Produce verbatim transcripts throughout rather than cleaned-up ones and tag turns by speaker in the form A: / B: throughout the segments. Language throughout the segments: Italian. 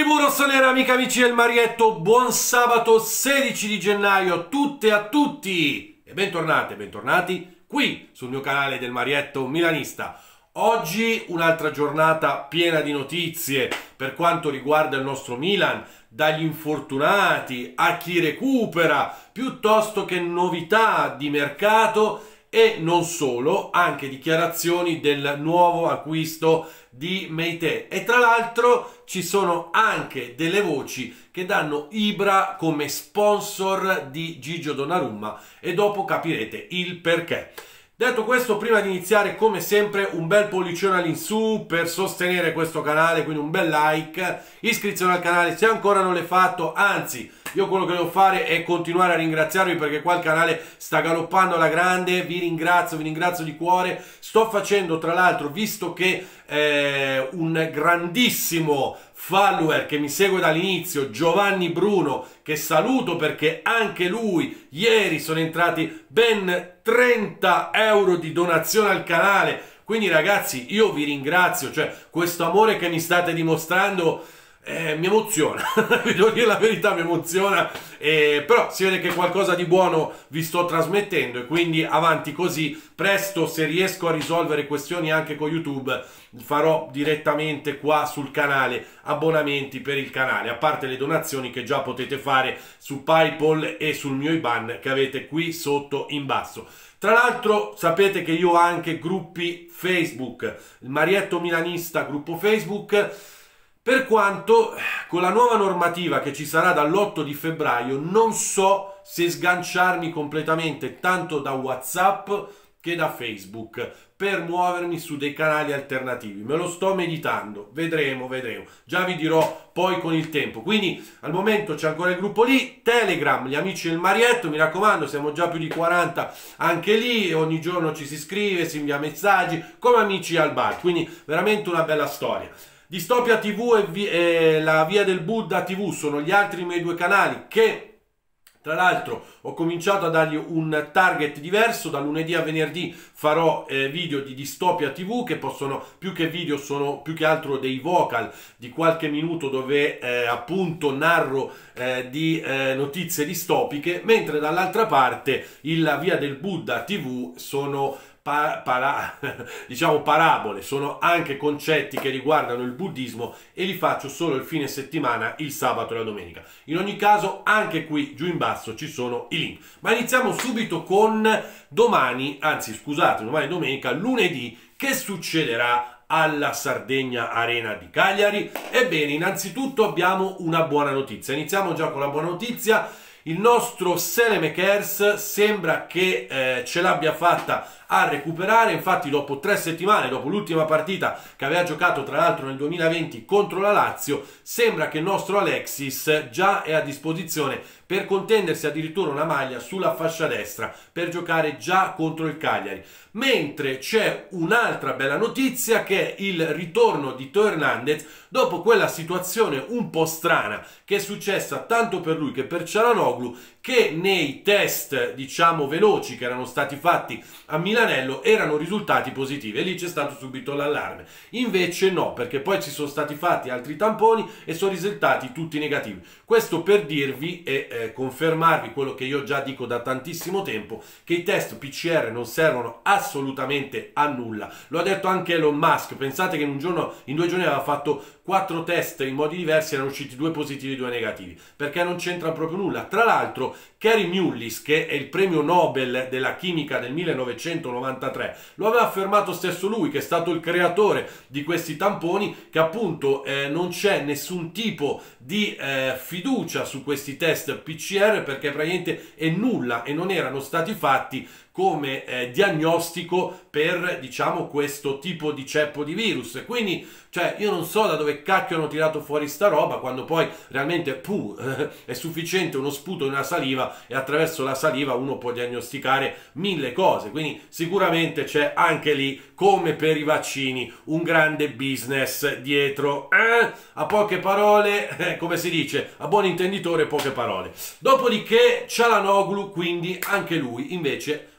A: Tribù rossonera, amiche amici del Marietto, buon sabato sedici di gennaio a tutte e a tutti e bentornate, bentornati qui sul mio canale del Marietto Milanista. Oggi un'altra giornata piena di notizie per quanto riguarda il nostro Milan, dagli infortunati a chi recupera, piuttosto che novità di mercato e non solo, anche dichiarazioni del nuovo acquisto di Meite. E tra l'altro ci sono anche delle voci che danno Ibra come sponsor di Gigio Donnarumma e dopo capirete il perché. Detto questo, prima di iniziare, come sempre, un bel pollicione all'insù per sostenere questo canale, quindi un bel like, iscrizione al canale se ancora non l'hai fatto, anzi, io quello che devo fare è continuare a ringraziarvi perché qua il canale sta galoppando alla grande, vi ringrazio, vi ringrazio di cuore. Sto facendo, tra l'altro, visto che eh, un grandissimo follower che mi segue dall'inizio, Giovanni Bruno, che saluto perché anche lui ieri sono entrati ben trenta euro di donazione al canale, quindi ragazzi io vi ringrazio, cioè questo amore che mi state dimostrando eh, mi emoziona, vi devo dire la verità, mi emoziona, eh, però si vede che qualcosa di buono vi sto trasmettendo e quindi avanti così. Presto, se riesco a risolvere questioni anche con YouTube, farò direttamente qua sul canale abbonamenti per il canale, a parte le donazioni che già potete fare su PayPal e sul mio I B A N che avete qui sotto in basso. Tra l'altro sapete che io ho anche gruppi Facebook, il Marietto Milanista gruppo Facebook, per quanto con la nuova normativa che ci sarà dall'otto di febbraio non so se sganciarmi completamente tanto da WhatsApp che da Facebook per muovermi su dei canali alternativi. Me lo sto meditando, vedremo, vedremo. Già vi dirò poi con il tempo. Quindi al momento c'è ancora il gruppo lì, Telegram, gli amici del Marietto, mi raccomando, siamo già più di quaranta anche lì, ogni giorno ci si scrive, si invia messaggi, come amici al bar, quindi veramente una bella storia. Distopia tivù e, vi e la Via del Buddha tivù sono gli altri miei due canali che, tra l'altro, ho cominciato a dargli un target diverso. Da lunedì a venerdì farò eh, video di Distopia tivù che possono, più che video, sono più che altro dei vocal di qualche minuto dove eh, appunto narro eh, di eh, notizie distopiche, mentre dall'altra parte il La Via del Buddha tivù sono Pa para, diciamo parabole, sono anche concetti che riguardano il buddismo e li faccio solo il fine settimana, il sabato e la domenica. In ogni caso anche qui giù in basso ci sono i link. Ma iniziamo subito con domani, anzi scusate, domani domenica, lunedì, che succederà alla Sardegna Arena di Cagliari? Ebbene, innanzitutto abbiamo una buona notizia. Iniziamo già con la buona notizia. Il nostro Saelemaekers sembra che eh, ce l'abbia fatta a recuperare, infatti dopo tre settimane, dopo l'ultima partita che aveva giocato tra l'altro nel duemilaventi contro la Lazio, sembra che il nostro Alexis già è a disposizione per contendersi addirittura una maglia sulla fascia destra per giocare già contro il Cagliari. Mentre c'è un'altra bella notizia che è il ritorno di Teo Hernandez dopo quella situazione un po' strana che è successa tanto per lui che per Çalhanoğlu, che nei test diciamo veloci che erano stati fatti a Milanello erano risultati positivi e lì c'è stato subito l'allarme. Invece no, perché poi ci sono stati fatti altri tamponi e sono risultati tutti negativi. Questo per dirvi e eh, confermarvi quello che io già dico da tantissimo tempo, che i test P C R non servono assolutamente a nulla. Lo ha detto anche Elon Musk. Pensate che in un giorno, in due giorni aveva fatto quattro test in modi diversi, erano usciti due positivi e due negativi, perché non c'entra proprio nulla. Tra l'altro Kary Mullis, che è il premio Nobel della chimica del millenovecentonovantatré, lo aveva affermato stesso lui, che è stato il creatore di questi tamponi, che appunto eh, non c'è nessun tipo di eh, fiducia su questi test P C R perché praticamente è nulla e non erano stati fatti come eh, diagnostico per, diciamo, questo tipo di ceppo di virus. Quindi, cioè, io non so da dove cacchio hanno tirato fuori sta roba, quando poi realmente puh, eh, è sufficiente uno sputo in una saliva e attraverso la saliva uno può diagnosticare mille cose. Quindi sicuramente c'è anche lì, come per i vaccini, un grande business dietro. Eh? A poche parole, eh, come si dice, a buon intenditore poche parole. Dopodiché Çalhanoğlu, quindi anche lui invece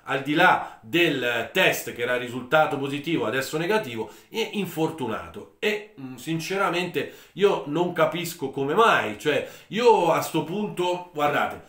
A: al di là del test che era risultato positivo, adesso negativo, è infortunato. E mh, sinceramente io non capisco come mai, cioè io a sto punto, guardate,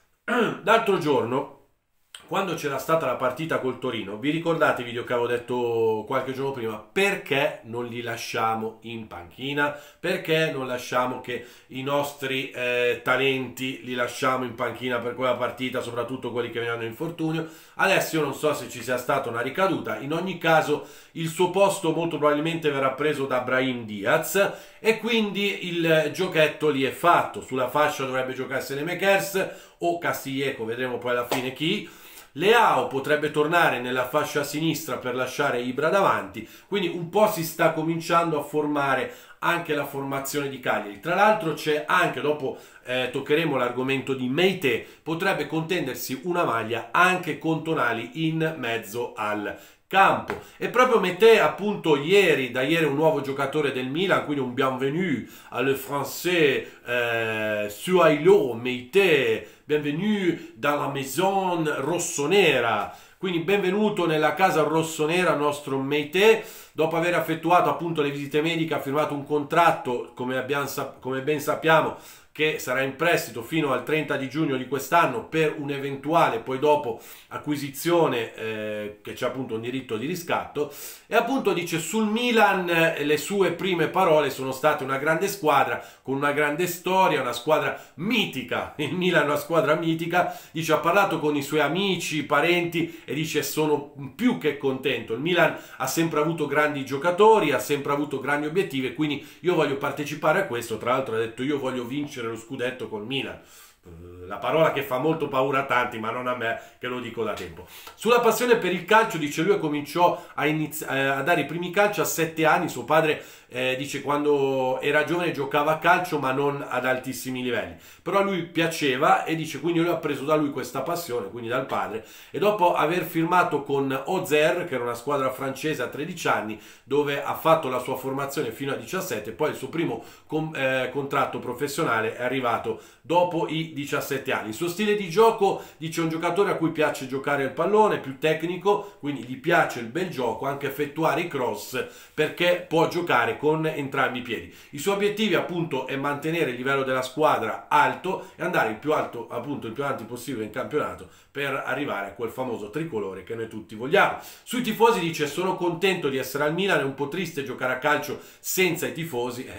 A: l'altro giorno, quando c'era stata la partita col Torino, vi ricordate il video che avevo detto qualche giorno prima? Perché non li lasciamo in panchina? Perché non lasciamo che i nostri eh, talenti li lasciamo in panchina per quella partita, soprattutto quelli che vengono in infortunio? Adesso io non so se ci sia stata una ricaduta, in ogni caso il suo posto molto probabilmente verrà preso da Brahim Diaz e quindi il giochetto lì è fatto. Sulla fascia dovrebbe giocare Saelemaekers o Castillejo, vedremo poi alla fine chi. Leao potrebbe tornare nella fascia sinistra per lasciare Ibra davanti, quindi un po' si sta cominciando a formare anche la formazione di Cagliari. Tra l'altro c'è anche, dopo eh, toccheremo l'argomento di Meite, potrebbe contendersi una maglia anche con Tonali in mezzo al campo. E proprio Meite, appunto, ieri, da ieri un nuovo giocatore del Milan, quindi un bienvenue al français eh, Suailo Meite, bienvenue dans la maison rossonera. Quindi benvenuto nella casa rossonera nostro Meite. Dopo aver effettuato appunto le visite mediche ha firmato un contratto, come, abbiamo, come ben sappiamo, che sarà in prestito fino al trenta di giugno di quest'anno per un'eventuale poi dopo acquisizione eh, che c'è appunto un diritto di riscatto. E appunto dice sul Milan eh, le sue prime parole sono state: una grande squadra con una grande storia, una squadra mitica. Il Milan è una squadra mitica. Dice ha parlato con i suoi amici, parenti e dice sono più che contento. Il Milan ha sempre avuto grandi giocatori, ha sempre avuto grandi obiettivi e quindi io voglio partecipare a questo. Tra l'altro ha detto io voglio vincere lo scudetto col Milan, la parola che fa molto paura a tanti, ma non a me che lo dico da tempo. Sulla passione per il calcio, dice lui cominciò a, a dare i primi calci a sette anni. Suo padre eh, dice quando era giovane giocava a calcio ma non ad altissimi livelli, però a lui piaceva e dice quindi lui ha preso da lui questa passione, quindi dal padre. E dopo aver firmato con Auxerre, che era una squadra francese, a tredici anni, dove ha fatto la sua formazione fino a diciassette, poi il suo primo con, eh, contratto professionale è arrivato dopo i diciassette anni. Il suo stile di gioco, dice, un giocatore a cui piace giocare il pallone, più tecnico, quindi gli piace il bel gioco, anche effettuare i cross, perché può giocare con entrambi i piedi. I suoi obiettivi appunto è mantenere il livello della squadra alto e andare il più alto, appunto il più avanti possibile in campionato per arrivare a quel famoso tricolore che noi tutti vogliamo. Sui tifosi dice sono contento di essere al Milan, è un po' triste giocare a calcio senza i tifosi.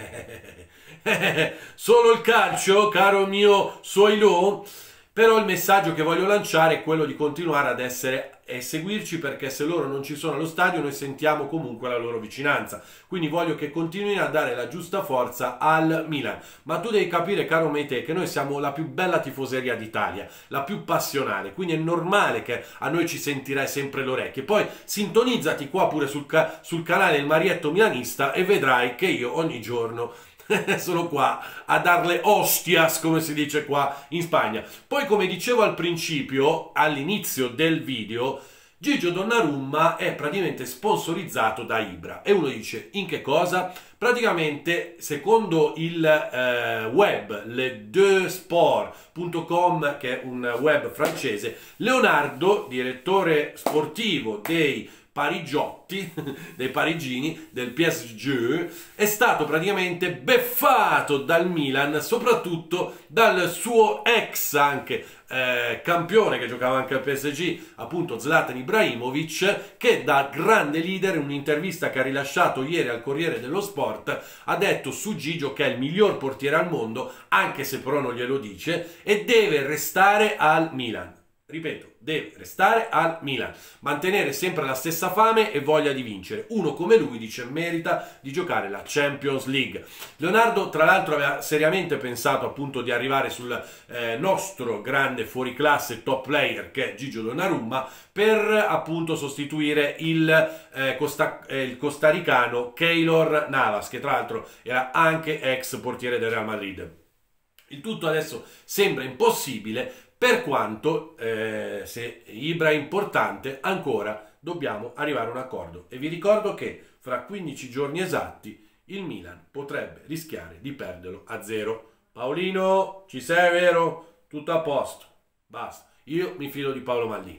A: Solo il calcio, caro mio Soilo. Però il messaggio che voglio lanciare è quello di continuare ad essere e seguirci, perché se loro non ci sono allo stadio noi sentiamo comunque la loro vicinanza. Quindi voglio che continuino a dare la giusta forza al Milan. Ma tu devi capire, caro Meite, che noi siamo la più bella tifoseria d'Italia, la più passionale, quindi è normale che a noi ci sentirai sempre le orecchie. Poi sintonizzati qua pure sul, ca sul canale Il Marietto Milanista e vedrai che io ogni giorno sono qua a darle ostias, come si dice qua in Spagna. Poi, come dicevo al principio, all'inizio del video, Gigio Donnarumma è praticamente sponsorizzato da Ibra. E uno dice, in che cosa? Praticamente, secondo il eh, web le deux sport punto com, che è un web francese, Leonardo, direttore sportivo dei parigiotti, dei parigini, del P S G, è stato praticamente beffato dal Milan, soprattutto dal suo ex anche eh, campione che giocava anche al P S G, appunto Zlatan Ibrahimovic, che da grande leader in un'intervista che ha rilasciato ieri al Corriere dello Sport ha detto su Gigio che è il miglior portiere al mondo, anche se però non glielo dice, e deve restare al Milan. Ripeto, deve restare al Milan, mantenere sempre la stessa fame e voglia di vincere. Uno come lui, dice, merita di giocare la Champions League. Leonardo, tra l'altro, aveva seriamente pensato appunto di arrivare sul eh, nostro grande fuoriclasse top player che è Gigio Donnarumma, per appunto sostituire il, eh, costa eh, il costaricano Keylor Navas, che tra l'altro era anche ex portiere del Real Madrid. Il tutto adesso sembra impossibile, per quanto, eh, se Ibra è importante, ancora dobbiamo arrivare a un accordo. E vi ricordo che fra quindici giorni esatti il Milan potrebbe rischiare di perderlo a zero. Paolino, ci sei, vero? Tutto a posto. Basta. Io mi fido di Paolo Maldini.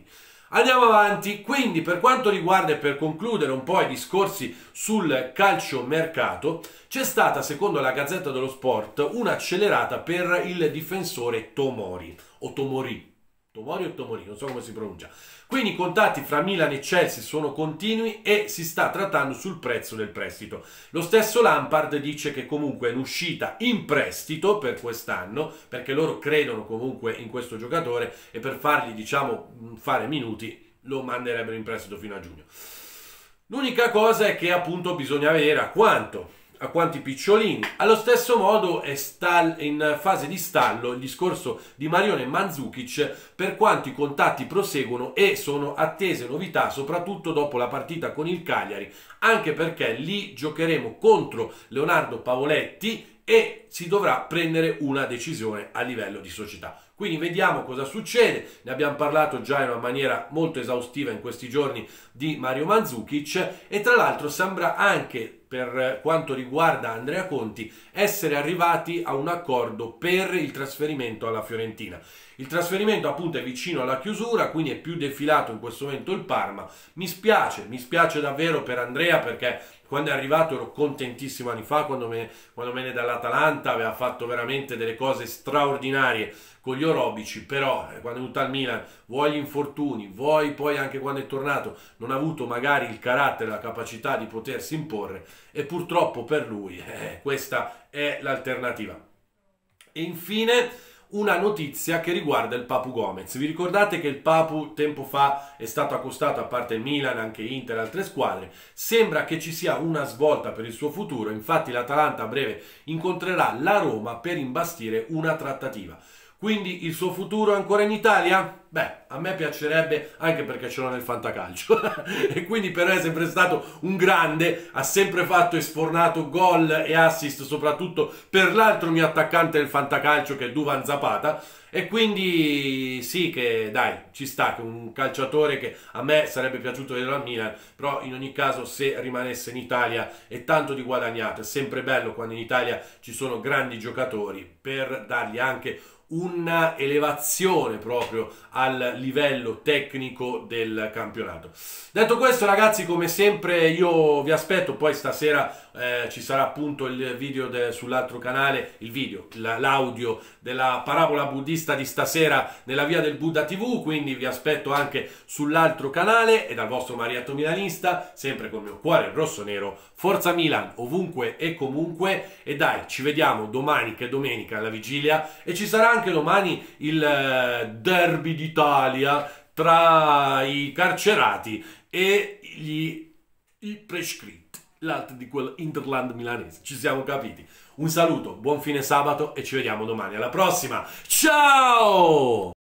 A: Andiamo avanti, quindi per quanto riguarda e per concludere un po' i discorsi sul calciomercato, c'è stata, secondo la Gazzetta dello Sport, un'accelerata per il difensore Tomori, o Tomori, Tomori o Tomori, non so come si pronuncia. Quindi i contatti fra Milan e Chelsea sono continui e si sta trattando sul prezzo del prestito. Lo stesso Lampard dice che comunque è un'uscita in prestito per quest'anno, perché loro credono comunque in questo giocatore e per fargli, diciamo, fare minuti lo manderebbero in prestito fino a giugno. L'unica cosa è che appunto bisogna vedere a quanto. A quanti picciolini. Allo stesso modo è in fase di stallo il discorso di Marione Mandzukic per quanto i contatti proseguono e sono attese novità soprattutto dopo la partita con il Cagliari, anche perché lì giocheremo contro Leonardo Pavoletti e si dovrà prendere una decisione a livello di società. Quindi vediamo cosa succede, ne abbiamo parlato già in una maniera molto esaustiva in questi giorni di Mario Mandzukic e tra l'altro sembra anche per quanto riguarda Andrea Conti essere arrivati a un accordo per il trasferimento alla Fiorentina. Il trasferimento appunto è vicino alla chiusura, quindi è più defilato in questo momento il Parma. Mi spiace, mi spiace davvero per Andrea perché quando è arrivato ero contentissimo anni fa, quando me, quando me ne dall'Atalanta aveva fatto veramente delle cose straordinarie con gli orobici, però eh, quando è venuto al Milan, vuoi gli infortuni, vuoi poi anche quando è tornato, non ha avuto magari il carattere, la capacità di potersi imporre e purtroppo per lui eh, questa è l'alternativa. E infine una notizia che riguarda il Papu Gomez. Vi ricordate che il Papu tempo fa è stato accostato, a parte il Milan, anche Inter e altre squadre. Sembra che ci sia una svolta per il suo futuro, infatti l'Atalanta a breve incontrerà la Roma per imbastire una trattativa. Quindi il suo futuro è ancora in Italia? Beh, a me piacerebbe, anche perché ce l'ho nel fantacalcio. E quindi per me è sempre stato un grande, ha sempre fatto e sfornato gol e assist, soprattutto per l'altro mio attaccante del fantacalcio che è Duvan Zapata. E quindi sì che, dai, ci sta, che un calciatore che a me sarebbe piaciuto vedere al Milan, però in ogni caso se rimanesse in Italia è tanto di guadagnato. È sempre bello quando in Italia ci sono grandi giocatori per dargli anche una elevazione proprio al livello tecnico del campionato. Detto questo ragazzi, come sempre io vi aspetto, poi stasera eh, ci sarà appunto il video sull'altro canale, il video, l'audio della parabola buddista di stasera nella via del Buddha tivù, quindi vi aspetto anche sull'altro canale e dal vostro Marietto Milanista, sempre con il mio cuore rosso-nero, forza Milan ovunque e comunque, e dai, ci vediamo domani che è domenica alla vigilia e ci sarà anche domani il derby d'Italia tra i carcerati e gli i prescritti, l'altro di quello Interland milanese. Ci siamo capiti. Un saluto, buon fine sabato e ci vediamo domani. Alla prossima. Ciao!